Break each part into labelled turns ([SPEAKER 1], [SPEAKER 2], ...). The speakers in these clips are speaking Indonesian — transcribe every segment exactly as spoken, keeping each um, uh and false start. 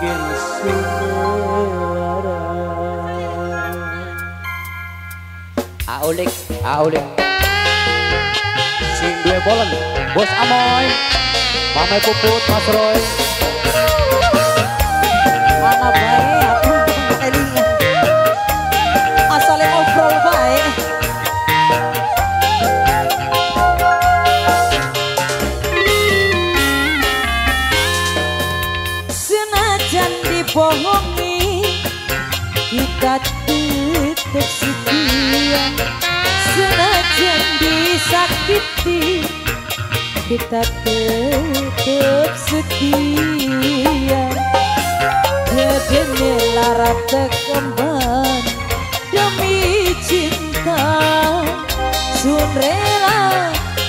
[SPEAKER 1] bikin suara. Aulik, aulik. Sing dua bolen, Bos Amoy, Mame Puput, Mas Roy.
[SPEAKER 2] Mana baik aku Elia. Asalnya ngobrol baik. Senajan dibohongi, kita tetap setia. Senajan disakiti, kita tetap setia. Kedene lara kekemban demi cinta, sun rela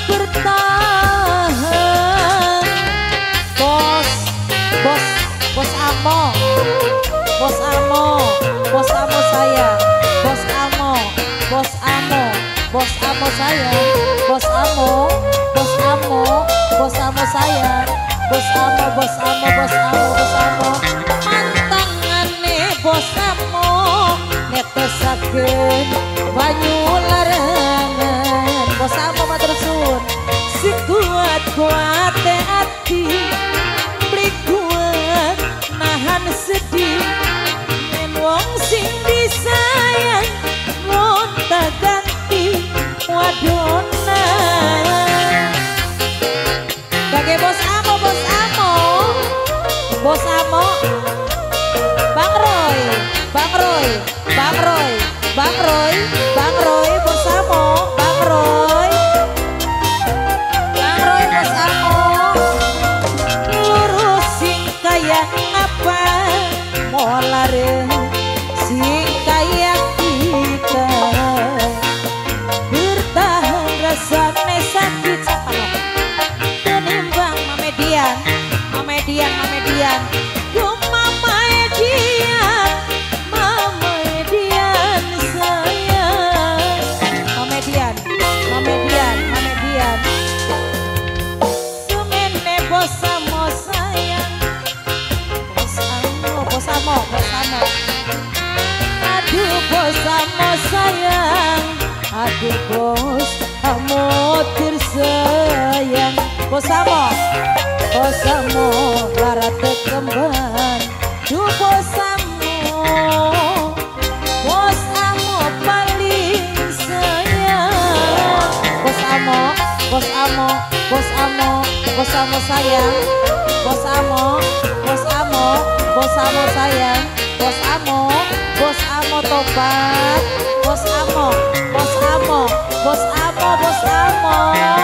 [SPEAKER 2] bertahan. Bos, bos, bos Amo, bos Amo, bos Amo saya, bos Amo, bos Amo, bos Amo saya, bos Amo, bos Amo, bos Amo saya, bos Amo, bos Amo, bos Amo, bos Amo. Bos Amo netesakeun banyu larangan. Bos Amo matur suwun, si kuat-kuat teh ati, beli kuat nahan sedih. Yen wong sing disayang gonta ganti wadona. Bagi Bos Amo, Bos Amo, Bos Amo. Bang Roy, Bang Roy, Bang Roy, Bang Roy, Bang Roy, Bos Amo, Bang Roy, Bang Roy, Bos Amo. Lurus sing kaya ngapa, molare sing kaya kita. Bertahan rasane sakit sapalo. Tenimbang Mamedian, Mamedian, Mamedian. Aduh Bos Amo sayang, aduh Bos Amo tersayang. Bos Amo, Bos Amo lara tekemban. Duh Bos Amo, Bos Amo paling sayang. Bos Amo, Bos Amo, Bos Amo, Bos Amo sayang. Bos Amo, Bos Amo, Bos Amo sayang. Bos Amo, Bos Amo tobat. Bos Amo, Bos Amo, Bos Amo, Bos Amo.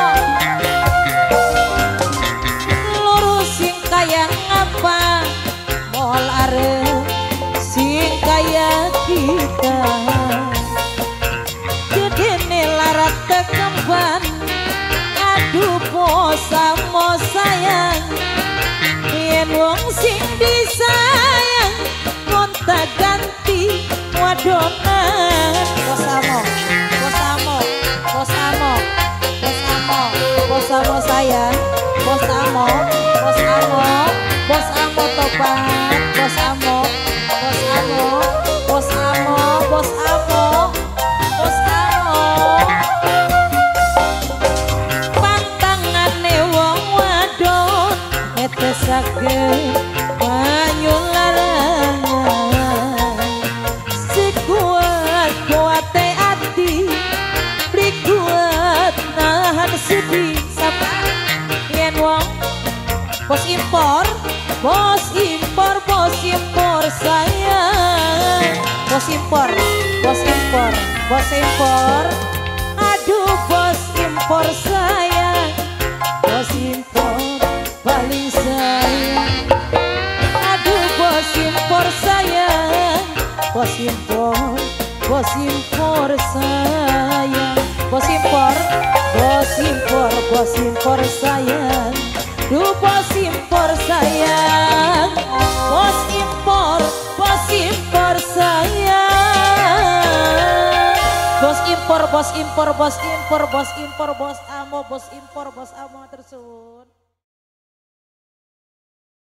[SPEAKER 2] Lurus sing kaya ngapa, mol are sing kaya kita. Gedene larat tekemban, aduh Bos Amo sayang. Yen wong sing disayang gonta ganti wadona. Bos Amo, Bos Amo, Bos Amo, Bos Amo, Bos Amo sayang. Bos Amo, Bos Amo, Bos Amo tobat. Bos Amo, Bos Amo, Bos Amo, Bos Amo, Bos Amo. Pantangane wong wadon netesakeun banyu larangan. Si kuat-kuat teh ati, beli kuat nahan sedih. Sapa yen wong bos impor, bos impor, bos impor sayang. Bos impor, bos impor, bos impor. Aduh Bos impor sayang, Bos impor paling sayang. Aduh Bos impor sayang, Bos impor, Bos impor sayang. Bos impor, Bos impor, Bos impor sayang. Duh Bos impor sayang, Bos impor, Bos impor sayang. Bos impor, Bos impor, Bos impor, Bos impor, Bos Amo, Bos impor, Bos Amo tersuwun.